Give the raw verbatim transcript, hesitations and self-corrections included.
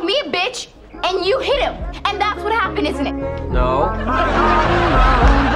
called me a bitch, and you hit him. And that's what happened, isn't it? No.